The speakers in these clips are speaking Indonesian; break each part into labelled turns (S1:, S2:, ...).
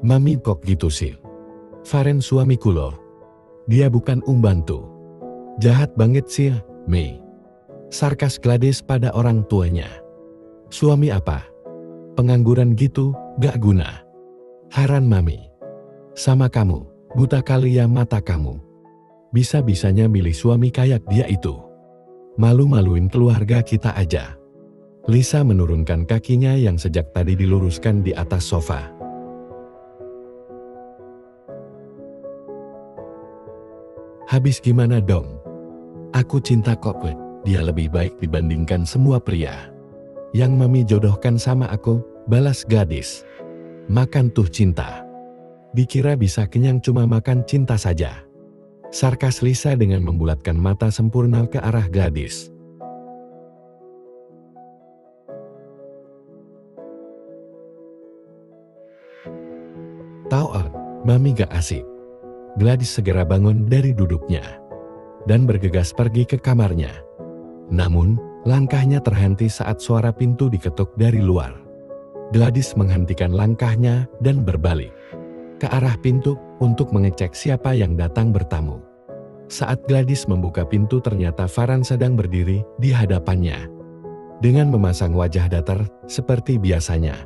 S1: Mami kok gitu sih? Faren suamiku loh. Dia bukan umbantu. Jahat banget sih, Mei. Sarkas Gladys pada orang tuanya. Suami apa? Pengangguran gitu, gak guna. Heran Mami. Sama kamu, buta kali ya mata kamu. Bisa-bisanya milih suami kayak dia itu. Malu-maluin keluarga kita aja. Lisa menurunkan kakinya yang sejak tadi diluruskan di atas sofa. Habis gimana dong? Aku cinta kok, dia lebih baik dibandingkan semua pria. Yang Mami jodohkan sama aku, balas Gladys. Makan tuh cinta. Dikira bisa kenyang cuma makan cinta saja. Sarkas Lisa dengan membulatkan mata sempurna ke arah Gladys. Tahu, Mami gak asik. Gladys segera bangun dari duduknya dan bergegas pergi ke kamarnya. Namun, langkahnya terhenti saat suara pintu diketuk dari luar. Gladys menghentikan langkahnya dan berbalik ke arah pintu untuk mengecek siapa yang datang bertamu. Saat Gladys membuka pintu ternyata Farhan sedang berdiri di hadapannya dengan memasang wajah datar seperti biasanya.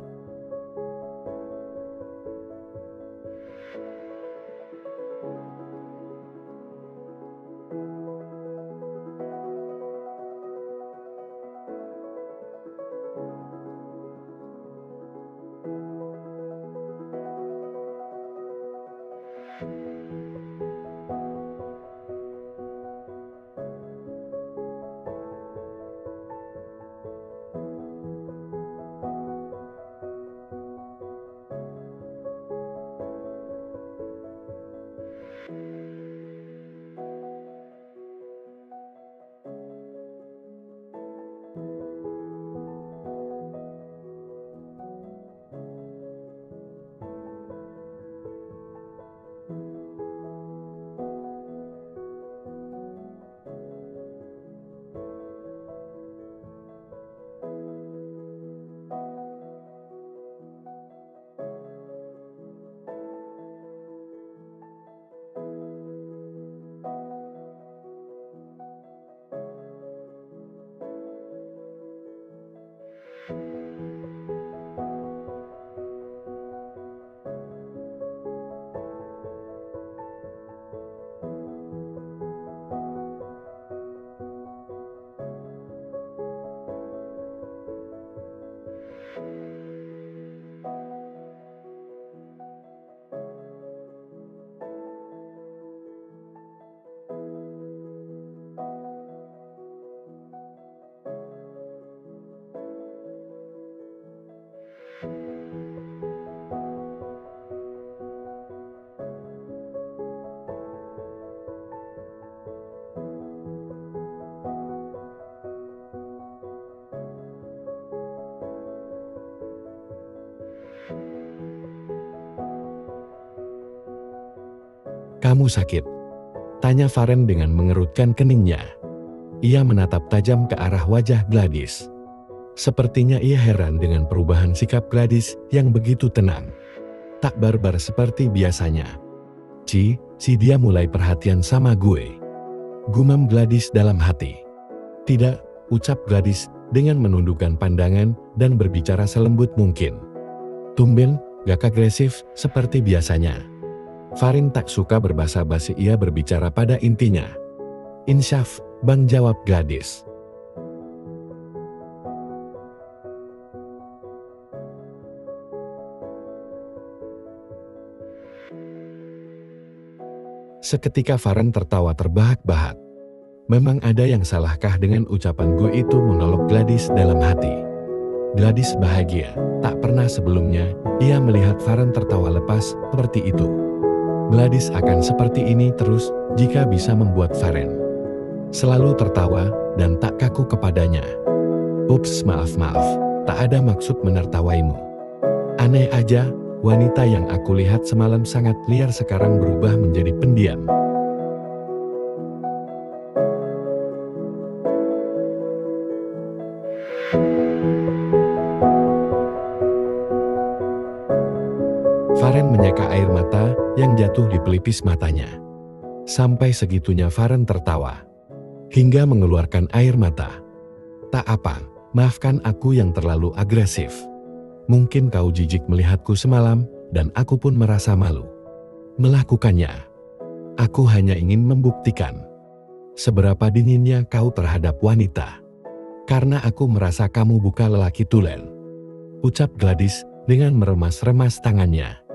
S1: Kamu sakit? Tanya Farhan dengan mengerutkan keningnya. Ia menatap tajam ke arah wajah Gladys. Sepertinya ia heran dengan perubahan sikap Gladys yang begitu tenang. Tak barbar seperti biasanya. Si dia mulai perhatian sama gue. Gumam Gladys dalam hati. Tidak, ucap Gladys dengan menundukkan pandangan dan berbicara selembut mungkin. Tumben, gak agresif seperti biasanya. Farhan tak suka berbasa-basi, ia berbicara pada intinya. Insyaf, Bang, jawab Gladys. Seketika Farhan tertawa terbahak-bahak. Memang ada yang salahkah dengan ucapan gue itu, monolog Gladys dalam hati. Gladys bahagia, tak pernah sebelumnya ia melihat Farhan tertawa lepas seperti itu. Gladys akan seperti ini terus jika bisa membuat Farhan selalu tertawa dan tak kaku kepadanya. Ups, maaf, tak ada maksud menertawaimu. Aneh aja, wanita yang aku lihat semalam sangat liar sekarang berubah menjadi pendiam. Farhan menyeka air mata yang jatuh di pelipis matanya. Sampai segitunya Faren tertawa, hingga mengeluarkan air mata. Tak apa, maafkan aku yang terlalu agresif. Mungkin kau jijik melihatku semalam, dan aku pun merasa malu melakukannya. Aku hanya ingin membuktikan seberapa dinginnya kau terhadap wanita. Karena aku merasa kamu bukan lelaki tulen, ucap Gladys dengan meremas-remas tangannya.